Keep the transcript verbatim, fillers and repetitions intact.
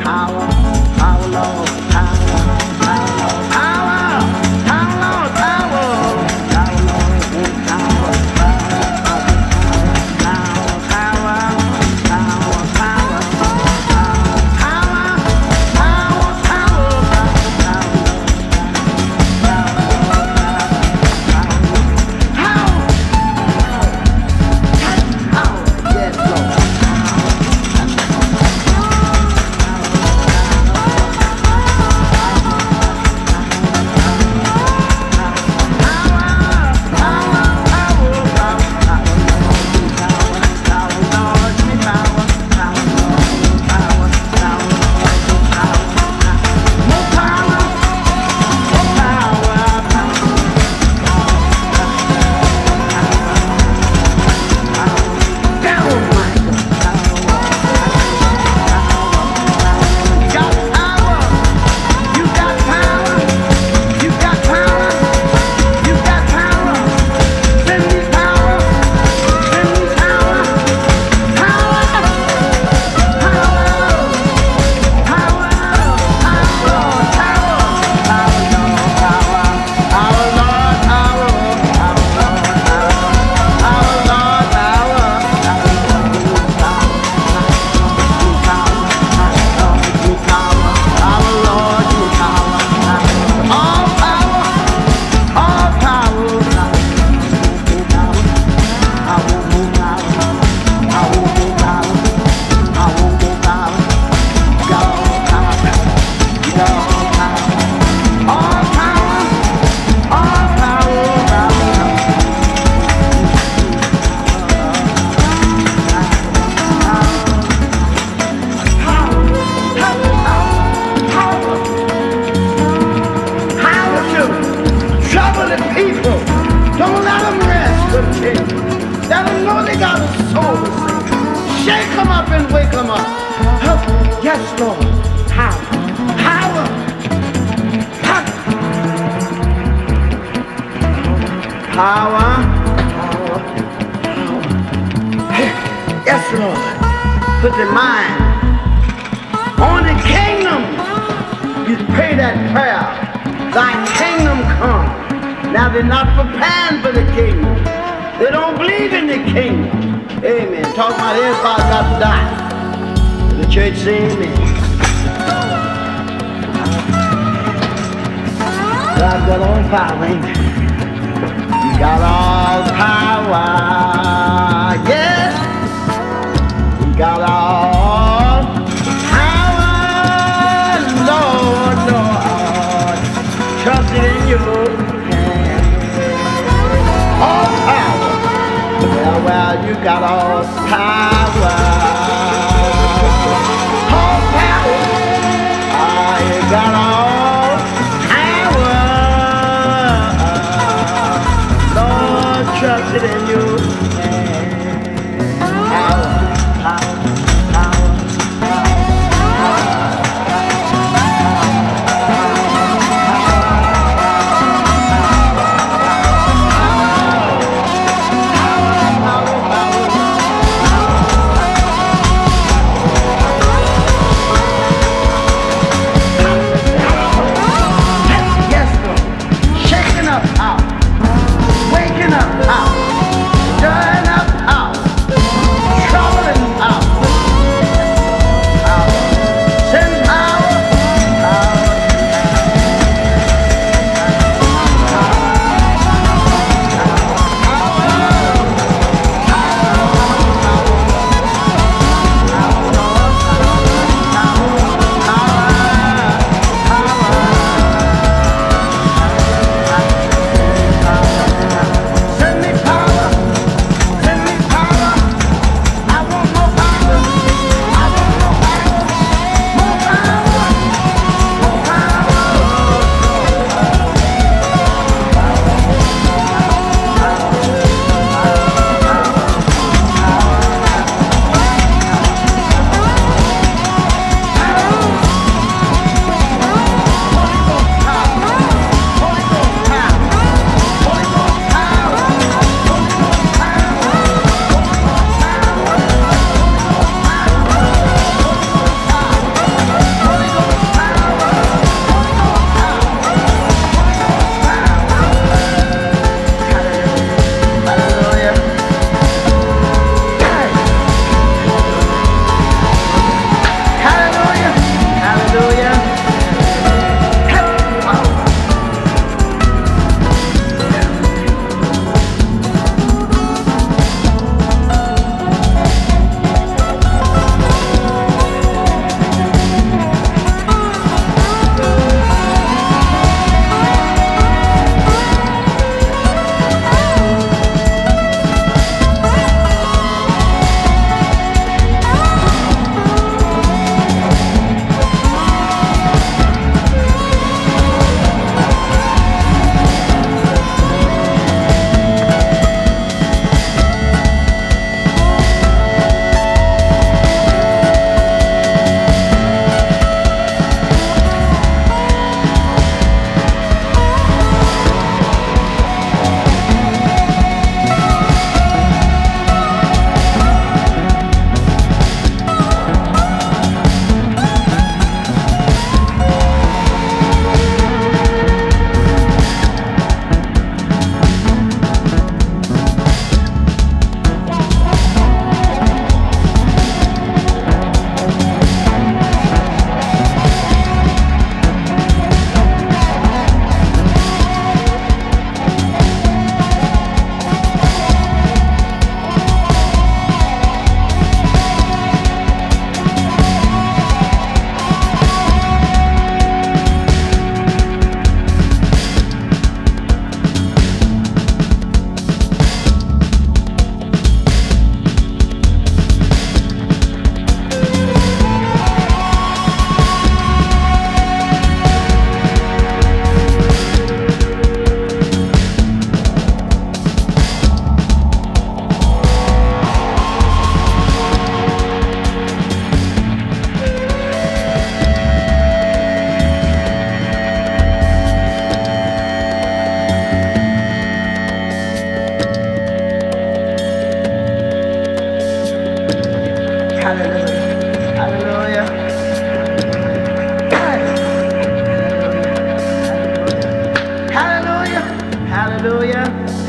power, power, Lord, power, power, Lord, power, power, Lord, power, power, Lord, power, power, power, power, power, power, yes, Lord. Power. Power. Power. Power. Power. Yes, Lord. Put the mind on the kingdom. You pray that prayer. Thy kingdom come. Now they're not preparing for the kingdom. They don't believe in the kingdom. Amen. Talk about everybody got to die. The church say amen. God got all power, amen. You got all power, yes. You got all power, Lord, Lord. Trust it in your hand. All power. Well, well, you got all power. Got all power, Lord, trust it in you. Hallelujah.